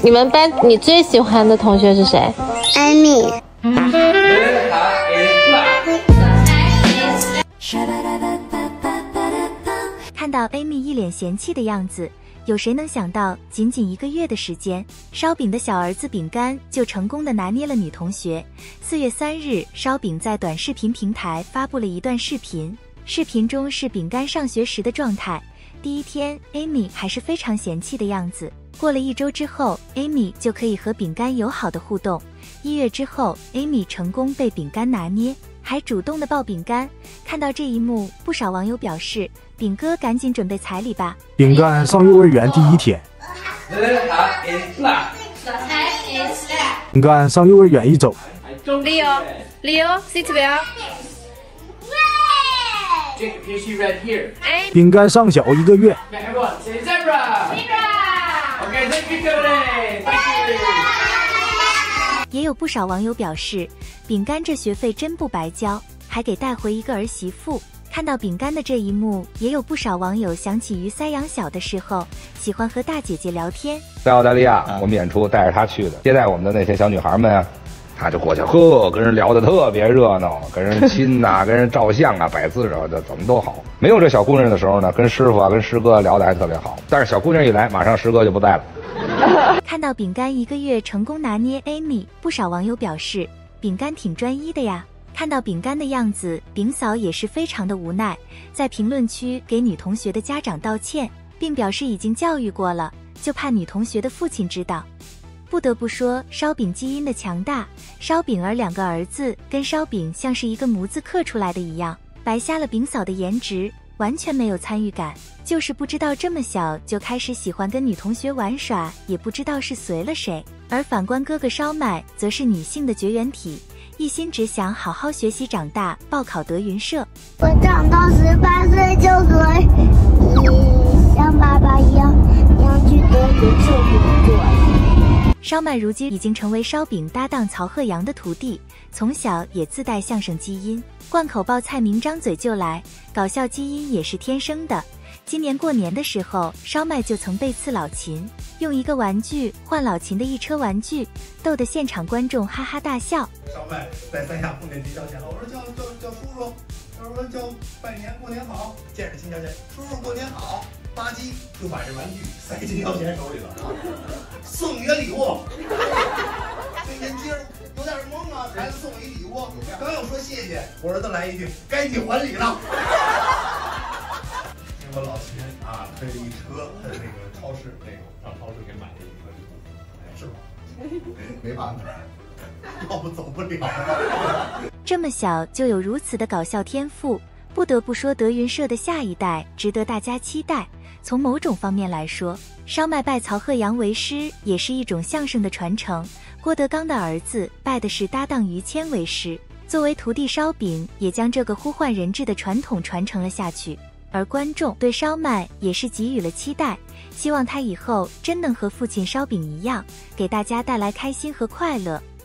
你们班你最喜欢的同学是谁？ 艾米。 看到 Amy 一脸嫌弃的样子，有谁能想到，仅仅1个月的时间，烧饼的小儿子饼干就成功的拿捏了女同学。4月3日，烧饼在短视频平台发布了一段视频，视频中是饼干上学时的状态。第一天 ，Amy 还是非常嫌弃的样子。过了1周之后 ，Amy 就可以和饼干友好的互动。1月之后 ，Amy 成功被饼干拿捏，还主动的抱饼干。看到这一幕，不少网友表示：“饼哥赶紧准备彩礼吧。” 饼干上幼儿园第1天，饼干上幼儿园1周。 Leo, sit well. 饼干上小1个月。 也有不少网友表示，饼干这学费真不白交，还给带回一个儿媳妇。看到饼干的这一幕，也有不少网友想起于塞养小的时候，喜欢和大姐姐聊天。 在澳大利亚，我们演出带着她去的，接待我们的那些小女孩们啊，她就过去，跟人聊得特别热闹，跟人亲呐、跟人照相啊、摆姿势的，怎么都好。没有这小姑娘的时候呢，跟师傅啊、跟师哥聊得还特别好。但是小姑娘一来，马上师哥就不在了。 看到饼干1个月成功拿捏 Amy， 不少网友表示，饼干挺专一的呀。看到饼干的样子，饼嫂也是非常的无奈，在评论区给女同学的家长道歉，并表示已经教育过了，就怕女同学的父亲知道。不得不说，烧饼基因的强大，烧饼儿2个儿子跟烧饼像是一个模子刻出来的一样，白瞎了饼嫂的颜值，完全没有参与感，就是不知道这么小就开始喜欢跟女同学玩耍，也不知道是随了谁。而反观哥哥烧麦，则是女性的绝缘体，一心只想好好学习长大，报考德云社。 我长到18岁就可以像爸爸一样去德云社工作。 烧麦如今已经成为烧饼搭档曹鹤阳的徒弟，从小也自带相声基因，贯口报菜名张嘴就来，搞笑基因也是天生的。今年过年的时候，烧麦就曾被刺老秦，用1个玩具换老秦的1车玩具，逗得现场观众哈哈大笑。 烧麦在三峡碰见狄小姐了，我说叫叔叔，他说叫拜年过年好，见着秦小姐，叔叔过年好，吧唧就把这玩具塞秦小姐手里了，送你个礼物。这年轻有点懵啊，孩子送我一礼物，刚要说谢谢，我儿子来一句该你还礼了。结果老秦啊推了一车那个超市那种，上超市给买了一车礼物，是吧？没办法。要不走不了。 这么小就有如此的搞笑天赋，不得不说德云社的下一代值得大家期待。从某种方面来说，烧麦拜曹鹤阳为师也是一种相声的传承。郭德纲的儿子拜的是搭档于谦为师，作为徒弟烧饼也将这个呼唤人质的传统传承了下去。而观众对烧麦也是给予了期待，希望他以后真能和父亲烧饼一样，给大家带来开心和快乐。